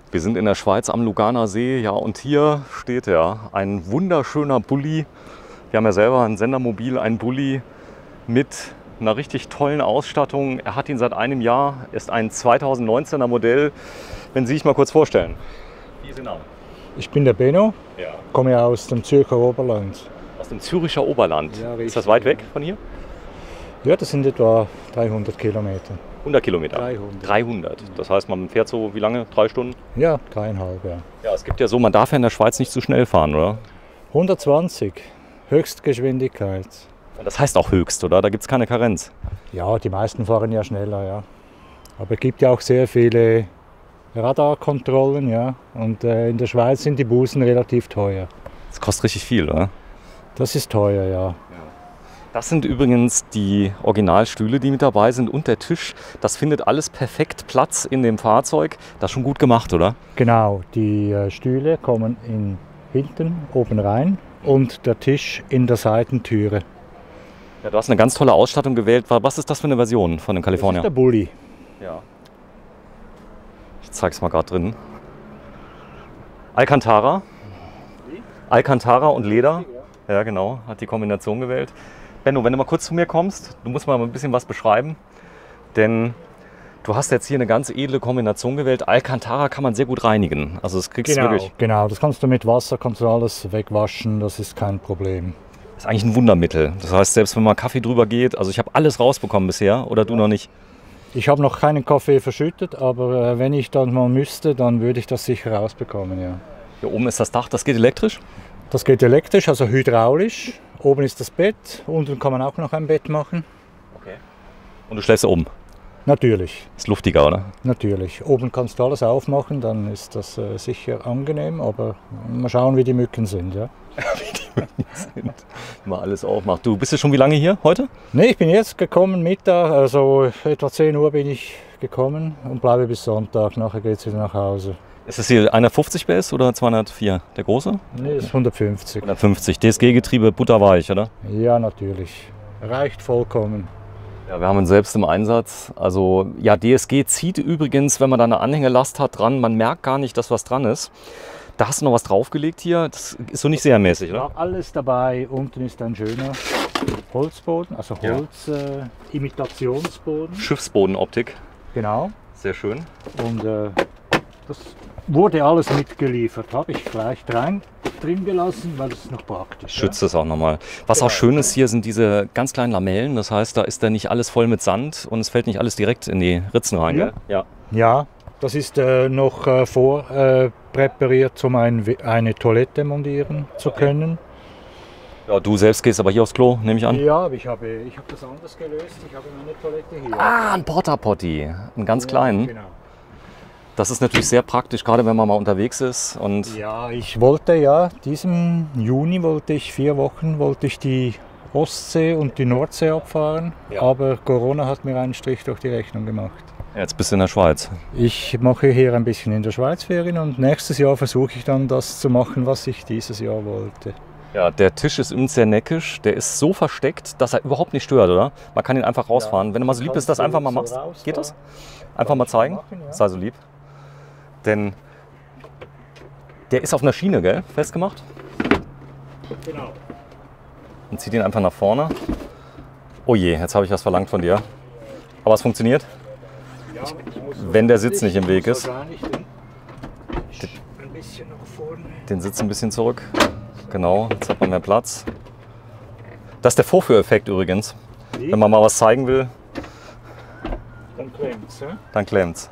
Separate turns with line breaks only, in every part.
Wir sind in der Schweiz am Luganer See, ja, und hier steht er, ein wunderschöner Bulli. Wir haben ja selber ein Sendermobil, ein Bulli mit einer richtig tollen Ausstattung. Er hat ihn seit einem Jahr, ist ein 2019er Modell. Wenn Sie sich mal kurz vorstellen. Wie ist Ihr Name?
Ich bin der Benno,
Ja.
komme aus dem Zürcher Oberland.
Aus dem Züricher Oberland.
Ja, richtig.
Ist das weit weg von hier?
Ja, das sind etwa 300 Kilometer.
100 Kilometer.
300.
300. Das heißt, man fährt so wie lange? 3 Stunden?
Ja, 3,5, ja.
Ja, es gibt ja so, man darf ja in der Schweiz nicht zu schnell fahren, oder?
120, Höchstgeschwindigkeit.
Das heißt auch höchst, oder? Da gibt es keine Karenz.
Ja, die meisten fahren ja schneller, ja. Aber es gibt ja auch sehr viele Radarkontrollen, ja. Und in der Schweiz sind die Bußen relativ teuer.
Das kostet richtig viel, oder?
Das ist teuer, ja.
Das sind übrigens die Originalstühle, die mit dabei sind und der Tisch. Das findet alles perfekt Platz in dem Fahrzeug. Das ist schon gut gemacht, oder?
Genau, die Stühle kommen hinten oben rein und der Tisch in der Seitentüre.
Ja, du hast eine ganz tolle Ausstattung gewählt. Was ist das für eine Version von dem
Das
California?
ist der Bulli.
Ja. Ich zeig's mal gerade drin. Alcantara. Alcantara und Leder. Ja, genau, hat die Kombination gewählt. Benno, wenn du mal kurz zu mir kommst, du musst mal ein bisschen was beschreiben. Denn du hast jetzt hier eine ganz edle Kombination gewählt. Alcantara kann man sehr gut reinigen. Also das kriegst du wirklich.
Genau, das kannst du mit Wasser, kannst du alles wegwaschen, das ist kein Problem.
Das ist eigentlich ein Wundermittel. Das heißt, selbst wenn mal Kaffee drüber geht, also ich habe alles rausbekommen bisher, oder du noch nicht?
Ich habe noch keinen Kaffee verschüttet, aber wenn ich dann mal müsste, dann würde ich das sicher rausbekommen, ja.
Hier oben ist das Dach, das geht elektrisch?
Das geht elektrisch, also hydraulisch. Oben ist das Bett, unten kann man auch noch ein Bett machen.
Okay. Und du schläfst oben?
Natürlich,
Ist luftiger, oder?
natürlich. Oben kannst du alles aufmachen, dann ist das sicher angenehm, aber mal schauen, wie die Mücken sind, ja.
Mal alles aufmacht. Du bist ja schon wie lange hier heute?
Nee, ich bin jetzt gekommen, Mittag, also etwa 10 Uhr bin ich gekommen und bleibe bis Sonntag. Nachher geht es wieder nach Hause.
Ist das hier 150 PS oder 204? Der große?
Nee, das ist 150.
150. DSG-Getriebe, butterweich, oder?
Ja, natürlich. Reicht vollkommen.
Ja, wir haben ihn selbst im Einsatz. Also ja, DSG zieht übrigens, wenn man da eine Anhängelast hat, dran. Man merkt gar nicht, dass was dran ist. Da hast du noch was draufgelegt hier. Das ist so nicht serienmäßig, oder?
Ja, alles dabei. Unten ist ein schöner Holzboden, also Holz-Imitationsboden.
Schiffsbodenoptik.
Genau.
Sehr schön.
Und das wurde alles mitgeliefert. Habe ich gleich drin gelassen, weil das ist noch praktisch.
Schützt es auch nochmal. Was auch
Genau.
schön ist hier, sind diese ganz kleinen Lamellen. Das heißt, da ist dann nicht alles voll mit Sand und es fällt nicht alles direkt in die Ritzen rein.
Ja.
Gell? Ja.
Ja, das ist noch vorpräpariert, um eine Toilette montieren zu können.
Ja, du selbst gehst aber hier aufs Klo, nehme ich an.
Ja, aber ich habe das anders gelöst. Ich habe eine Toilette hier.
Ah, ein Porta Potty. Einen ganz kleinen.
Genau.
Das ist natürlich sehr praktisch, gerade wenn man mal unterwegs ist. Und
Ja, ich wollte ja, diesen Juni wollte ich 4 Wochen, wollte ich die Ostsee und die Nordsee abfahren.
Ja.
Aber Corona hat mir einen Strich durch die Rechnung gemacht.
jetzt bist du in der Schweiz.
Ich mache hier ein bisschen in der Schweiz Ferien und nächstes Jahr versuche ich dann das zu machen, was ich dieses Jahr wollte.
Ja, der Tisch ist übrigens sehr neckisch. Der ist so versteckt, dass er überhaupt nicht stört, oder? Man kann ihn einfach rausfahren. Wenn du mal so lieb bist, das einfach mal machst. Geht das? Einfach mal zeigen?
Machen, ja.
Sei so lieb. Denn der ist auf einer Schiene, gell? Festgemacht.
Genau.
Und zieht ihn einfach nach vorne. Oh je, jetzt habe ich was verlangt von dir. Aber es funktioniert,
Ja, ich muss
wenn der Sitz nicht im Weg ist.
ein bisschen nach vorne.
Den Sitz ein bisschen zurück. Genau, jetzt hat man mehr Platz. Das ist der Vorführeffekt übrigens. Wenn man mal was zeigen will,
Dann klemmt's, ja?
dann klemmt's.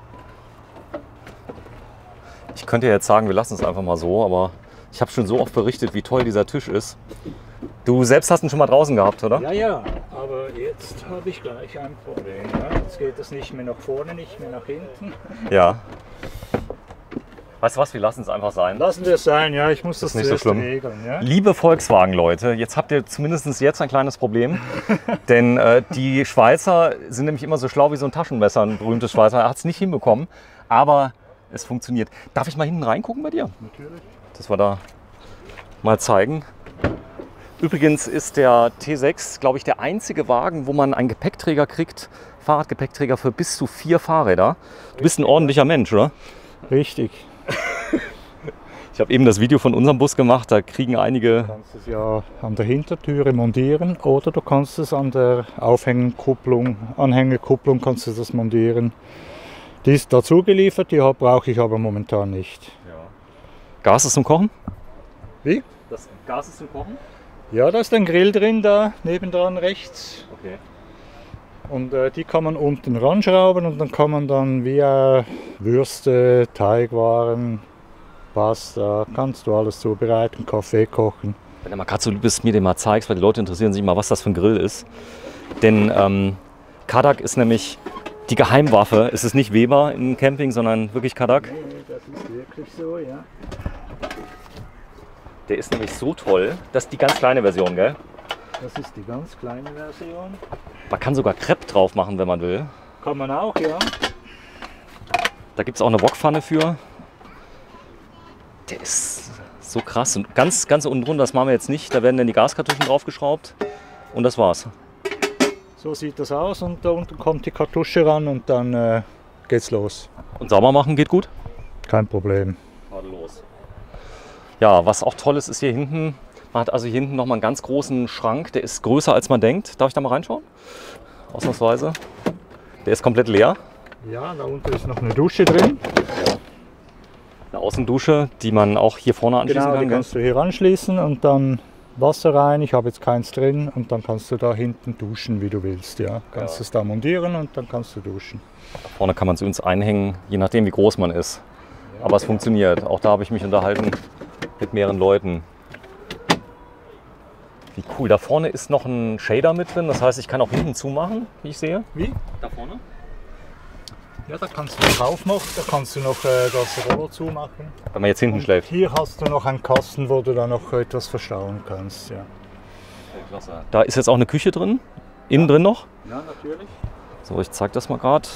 Ich könnte ja jetzt sagen, wir lassen es einfach mal so, aber ich habe schon so oft berichtet, wie toll dieser Tisch ist. Du selbst hast ihn schon mal draußen gehabt, oder?
Ja, ja, aber jetzt habe ich gleich ein Problem. Ja? Jetzt geht das nicht mehr nach vorne, nicht mehr nach hinten.
Ja. Weißt du was, wir lassen es einfach sein.
Lassen wir es sein, ja, ich muss das
nicht so
zuerst
schlimm.
regeln. Ja?
Liebe Volkswagen-Leute, jetzt habt ihr zumindest jetzt ein kleines Problem. Denn die Schweizer sind nämlich immer so schlau wie so ein Taschenmesser, ein berühmtes Schweizer. Er hat es nicht hinbekommen, aber es funktioniert. Darf ich mal hinten reingucken bei dir?
Natürlich.
Dass wir da mal zeigen. Übrigens ist der T6, glaube ich, der einzige Wagen, wo man einen Gepäckträger kriegt, Fahrradgepäckträger für bis zu 4 Fahrräder. Du bist ein ordentlicher Mensch, oder?
Richtig.
Ich habe eben das Video von unserem Bus gemacht, da kriegen einige...
Du kannst es ja an der Hintertüre montieren oder du kannst es an der Anhängerkupplung kannst du das montieren. Die ist dazu geliefert, die brauche ich aber momentan nicht.
Ja. Gas ist zum Kochen?
Wie?
Das Gas ist zum Kochen?
Ja, da ist ein Grill drin, da nebendran rechts.
Okay.
Und die kann man unten ranschrauben und dann kann man dann wie Würste, Teigwaren, Pasta, kannst du alles zubereiten, Kaffee kochen.
Wenn du mal gerade so bist, mir den mal zeigst, weil die Leute interessieren sich mal, was das für ein Grill ist. Denn Kadak ist nämlich die Geheimwaffe. Es ist nicht Weber im Camping, sondern wirklich Kadak.
Nee, das ist wirklich so, ja.
Der ist nämlich so toll, das ist die ganz kleine Version, gell?
Das ist die ganz kleine Version.
Man kann sogar Crepe drauf machen, wenn man will.
Kann man auch, ja.
Da gibt es auch eine Wokpfanne für. Der ist so krass. Und ganz unten drunter, das machen wir jetzt nicht. Da werden dann die Gaskartuschen draufgeschraubt. Und das war's.
So sieht das aus und da unten kommt die Kartusche ran und dann geht's los.
Und sauber machen geht gut?
Kein Problem.
Los. Ja, was auch toll ist, ist hier hinten. Man hat also hier hinten nochmal einen ganz großen Schrank. Der ist größer als man denkt. Darf ich da mal reinschauen? Ausnahmsweise. Der ist komplett leer.
Ja, da unten ist noch eine Dusche drin.
Eine Außendusche, die man auch hier vorne anschließen
Genau,
kann.
die kannst du hier anschließen und dann Wasser rein. Ich habe jetzt keins drin und dann kannst du da hinten duschen, wie du willst. Ja, kannst es da montieren und dann kannst du duschen.
Da vorne kann man es übrigens einhängen, je nachdem wie groß man ist.
Ja,
aber es funktioniert. Auch da habe ich mich unterhalten mit mehreren Leuten. Wie cool. Da vorne ist noch ein Shader mit drin. Das heißt, ich kann auch hinten zumachen, wie ich sehe.
Wie?
Da vorne?
Ja, da kannst du drauf noch, da kannst du noch das Rollo zumachen.
Wenn man jetzt hinten schläft.
Hier hast du noch einen Kasten, wo du da noch etwas verstauen kannst. Ja.
Klasse. Da ist jetzt auch eine Küche drin. Innen drin noch.
Ja, natürlich.
So, ich zeige das mal gerade.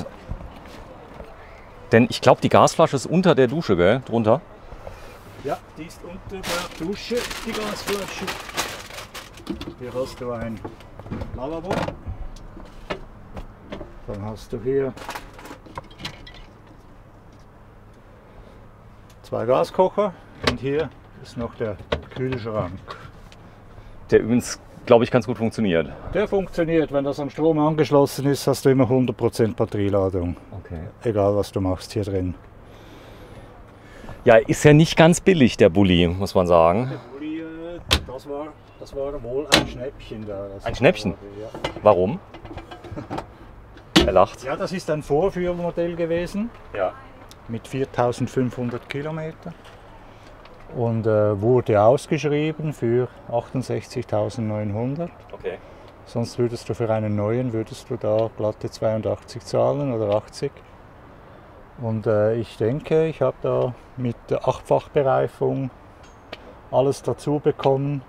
Denn ich glaube, die Gasflasche ist unter der Dusche, gell? Drunter.
Ja, die ist unter der Dusche, die Gasflasche. Hier hast du ein Lavabo. Dann hast du hier 2 Gaskocher und hier ist noch der Kühlschrank.
Der übrigens, glaube ich, ganz gut funktioniert.
Der funktioniert, wenn das am Strom angeschlossen ist, hast du immer 100% Batterieladung.
Okay.
Egal was du machst hier drin.
Ja, ist ja nicht ganz billig, der Bulli, muss man sagen.
Der Bulli, das war wohl ein Schnäppchen da.
Ein Schnäppchen?
Ja.
Warum? Er lacht.
Ja, das ist ein Vorführmodell gewesen.
Ja.
Mit 4500 Kilometer und wurde ausgeschrieben für 68.900.
Okay.
Sonst würdest du für einen neuen da glatte 82 zahlen oder 80. Und ich denke, ich habe da mit der 8-fach-Bereifung alles dazu bekommen.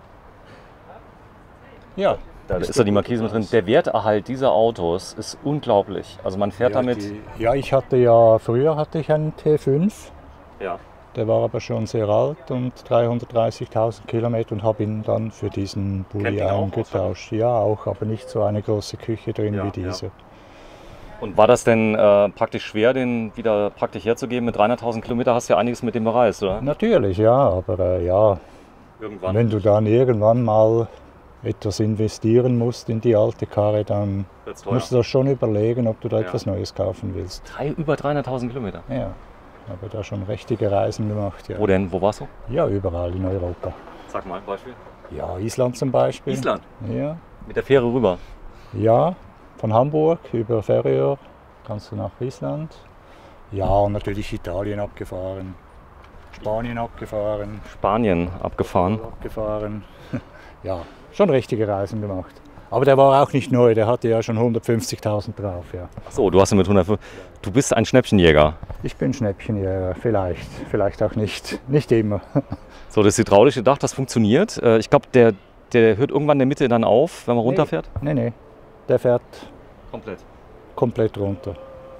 Ja.
Da ist ja die Markise mit drin. Der Werterhalt dieser Autos ist unglaublich. Also man fährt damit...
Früher hatte ich einen T5.
Ja.
Der war aber schon sehr alt und 330.000 Kilometer und habe ihn dann für diesen Bulli eingetauscht. Ja, auch, aber nicht so eine große Küche drin wie diese. Ja.
Und war das denn praktisch schwer, den wieder praktisch herzugeben? Mit 300.000 Kilometer hast du ja einiges mit dem bereist, oder?
Natürlich, ja, aber
Irgendwann.
Wenn du dann irgendwann mal etwas investieren musst in die alte Karre, dann musst du das schon überlegen, ob du da etwas Neues kaufen willst.
Über 300.000 Kilometer?
Ja, habe da schon richtige Reisen gemacht. Ja.
Wo denn? Wo warst du?
Ja, überall in Europa.
Sag mal ein Beispiel.
Ja, Island zum Beispiel.
Island?
Ja.
Mit der Fähre rüber?
Ja, von Hamburg über Färöer kannst du nach Island. Ja, und natürlich Italien abgefahren, Spanien abgefahren.
Spanien abgefahren?
Ja, schon richtige Reisen gemacht. Aber der war auch nicht neu, der hatte ja schon 150.000 drauf. Ja.
Ach so, du hast ihn mit 150. Du bist ein Schnäppchenjäger.
Ich bin Schnäppchenjäger, vielleicht auch nicht immer.
So, das hydraulische Dach, das funktioniert. Ich glaube, der hört irgendwann in der Mitte dann auf, wenn man runterfährt?
Nee, der fährt
komplett
runter.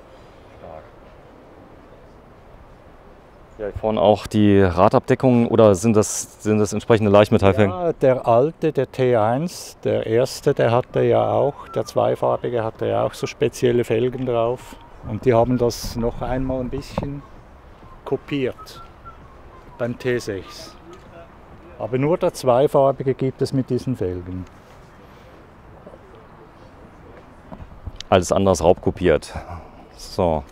Ja, vorne auch die Radabdeckung oder sind das entsprechende Leichtmetallfelgen?
Ja, der alte, der T1, der erste, der hatte ja auch, der zweifarbige hatte ja auch so spezielle Felgen drauf. Und die haben das noch einmal ein bisschen kopiert beim T6. Aber nur der zweifarbige gibt es mit diesen Felgen.
Alles andere ist raubkopiert. So.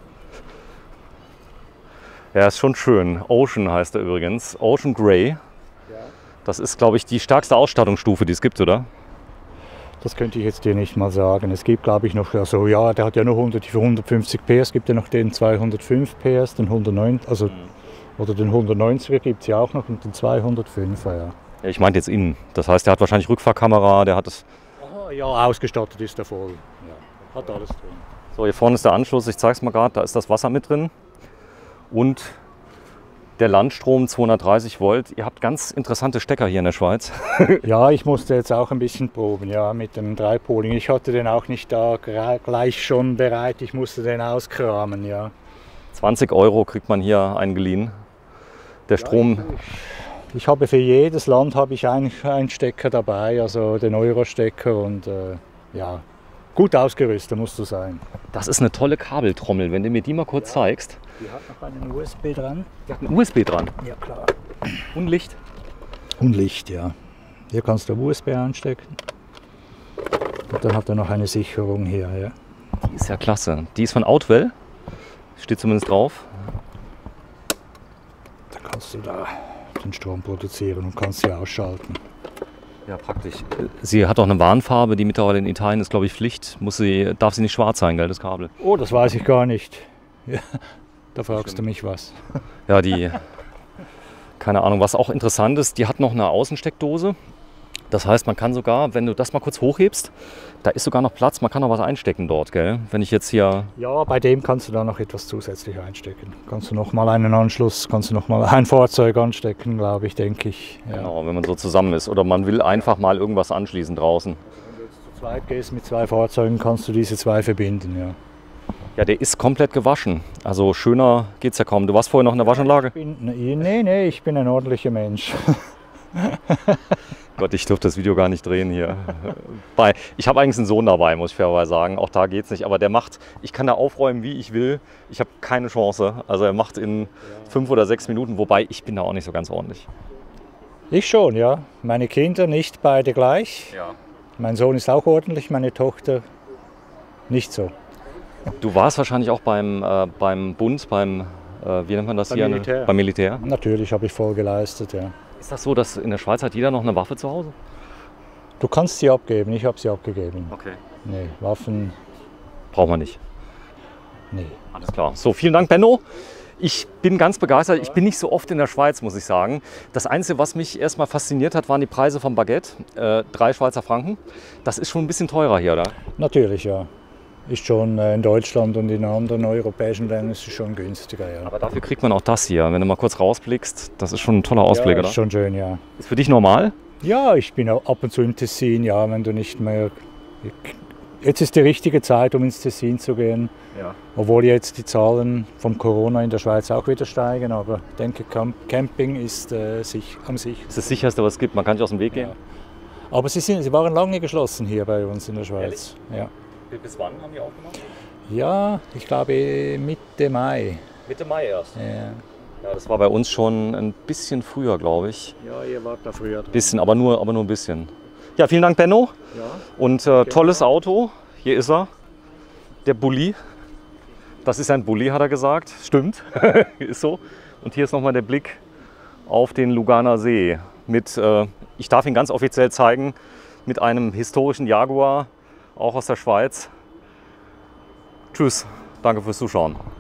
Ja, ist schon schön. Ocean heißt er übrigens. Ocean Grey. Das ist, glaube ich, die stärkste Ausstattungsstufe, die es gibt, oder?
Das könnte ich jetzt dir nicht mal sagen. Es gibt, glaube ich, noch, also ja, der hat ja noch 150 PS, gibt ja noch den 205 PS, den 109, also, oder den 190er gibt es ja auch noch und den 205er, ja.
Ja, ich meinte jetzt innen. Das heißt, der hat wahrscheinlich Rückfahrkamera, der hat es...
Aha, ja, ausgestattet ist er voll. Ja, hat alles drin.
So, hier vorne ist der Anschluss, ich zeige es mal gerade, da ist das Wasser mit drin. Und der Landstrom 230 Volt. Ihr habt ganz interessante Stecker hier in der Schweiz.
Ja, ich musste jetzt auch ein bisschen proben, ja, mit dem Dreipoling. Ich hatte den auch nicht da gleich schon bereit, ich musste den auskramen, ja.
20 € kriegt man hier eingeliehen. Der Strom...
Ich habe für jedes Land habe ich einen Stecker dabei, also den Euro-Stecker und ja, gut ausgerüstet musst du sein.
Das ist eine tolle Kabeltrommel, wenn du mir die mal kurz zeigst.
Die hat noch einen USB dran.
Die hat einen USB dran.
Ja, klar.
Und Licht.
Und Licht, ja. Hier kannst du USB anstecken. Und dann hat er noch eine Sicherung hier, ja.
Die ist ja klasse. Die ist von Outwell. Steht zumindest drauf.
Da kannst du da den Strom produzieren und kannst sie ausschalten.
Ja, praktisch. Sie hat auch eine Warnfarbe, die mittlerweile in Italien ist, glaube ich, Pflicht. Darf sie nicht schwarz sein, gell, das Kabel?
Oh, das weiß ich gar nicht. Ja, da fragst du mich was.
Ja, keine Ahnung, was auch interessant ist, die hat noch eine Außensteckdose. Das heißt, man kann sogar, wenn du das mal kurz hochhebst, da ist sogar noch Platz, man kann noch was einstecken dort, gell? Wenn ich jetzt hier...
Ja, bei dem kannst du da noch etwas zusätzlich einstecken. Kannst du noch mal einen Anschluss, kannst du noch mal ein Fahrzeug anstecken, glaube ich, denke ich. Ja.
Genau, wenn man so zusammen ist. Oder man will einfach mal irgendwas anschließen draußen.
Wenn du jetzt zu zweit gehst mit zwei Fahrzeugen, kannst du diese zwei verbinden, ja.
Ja, der ist komplett gewaschen. Also schöner geht's ja kaum. Du warst vorher noch in der Waschanlage?
Nee, ich bin ein ordentlicher Mensch.
Gott, ich dürfte das Video gar nicht drehen hier. Ich habe eigentlich einen Sohn dabei, muss ich fairerweise sagen. Auch da geht's nicht. Aber ich kann da aufräumen, wie ich will. Ich habe keine Chance. Also er macht in 5 oder 6 Minuten, wobei ich bin da auch nicht so ganz ordentlich.
Ich schon, ja. Meine Kinder nicht beide gleich.
Ja.
Mein Sohn ist auch ordentlich, meine Tochter nicht so.
Du warst wahrscheinlich auch beim Bund, wie nennt man das hier?
Militär.
Beim Militär.
Natürlich habe ich voll geleistet, ja.
Ist das so, dass in der Schweiz hat jeder noch eine Waffe zu Hause?
Du kannst sie abgeben, ich habe sie abgegeben.
Okay.
Nee, Waffen,
Braucht man nicht.
nee.
Alles klar. So, vielen Dank, Benno. Ich bin ganz begeistert. Ich bin nicht so oft in der Schweiz, muss ich sagen. Das Einzige, was mich erstmal fasziniert hat, waren die Preise vom Baguette. 3 Schweizer Franken. Das ist schon ein bisschen teurer hier, oder?
Natürlich, ja. Ist schon in Deutschland und in anderen europäischen Ländern ist es schon günstiger, ja.
Aber dafür kriegt man auch das hier. Wenn du mal kurz rausblickst, das ist schon ein toller Ausblick,
ja,
oder?
Ist schon schön, ja.
Ist für dich normal?
Ja, ich bin auch ab und zu im Tessin, ja, wenn du nicht mehr... Jetzt ist die richtige Zeit, um ins Tessin zu gehen.
Ja.
Obwohl jetzt die Zahlen von Corona in der Schweiz auch wieder steigen, aber ich denke, Camping ist am sichersten.
Das ist das Sicherste, was es gibt. Man kann nicht aus dem Weg gehen.
Ja. Aber sie waren lange geschlossen hier bei uns in der Schweiz. Ja.
Bis wann haben die aufgemacht?
Ja, ich glaube Mitte Mai.
Mitte Mai erst.
Ja,
Ja, das war bei uns schon ein bisschen früher, glaube ich.
ja, ihr wart da früher dran.
Bisschen, aber nur ein bisschen. Ja, vielen Dank, Benno.
Ja.
Und tolles Auto. Hier ist er. Der Bulli. Das ist ein Bulli, hat er gesagt. Stimmt. Ist so. Und hier ist nochmal der Blick auf den Luganer See. Ich darf ihn ganz offiziell zeigen, mit einem historischen Jaguar, auch aus der Schweiz. Tschüss. Danke fürs Zuschauen.